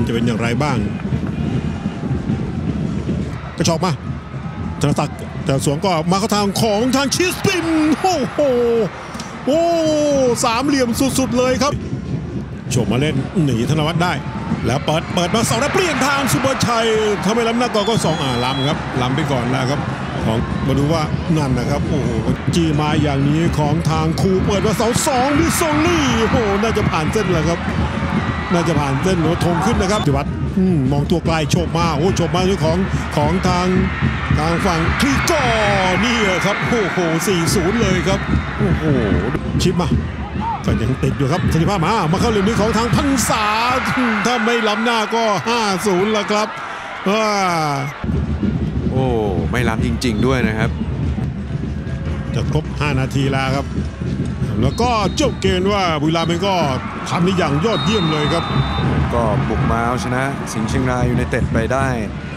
จะเป็นอย่างไรบ้างกระชอกมาธนศักดิ์แต่สวนก็มาเข้าทางของทางชิสปินโอ้สามเหลี่ยมสุดๆเลยครับโฉบมาเล่นหนีธนวัฒน์ได้แล้วเปิดมาเสาแล้วเปลี่ยนทางสุภชัยทำไมล้ำหน้าก่อนก็2ล้ำครับล้ำไปก่อนแล้วครับของมาดูว่านั่นนะครับโอ้โหจีมาอย่างนี้ของทางครูเปิดมาเสา2มิโซลี่โอ้โหน่าจะผ่านเส้นแล้วครับน่าจะผ่านเส้นโหธงขึ้นนะครับจิวัตรมองตัวไกลโฉบมาโฉบมาด้วยของทางฝั่งคริกอนี่ครับโอ้โห4-0เลยครับโอ้โหชิปมาก็ยังติดอยู่ครับสันติภาพมาเข้าเหลี่ยมนี้ของทางพันษาถ้าไม่ล้ำหน้าก็5-0แล้วครับโอ้ไม่ล้ำจริงๆด้วยนะครับจะครบ5นาทีแล้วครับแล้วก็จบเกมว่าบุรีรัมย์ก็ทำได้อย่างยอดเยี่ยมเลยครับก็บุกมาเอาชนะสิงห์เชียงรายยูไนเต็ดไปได้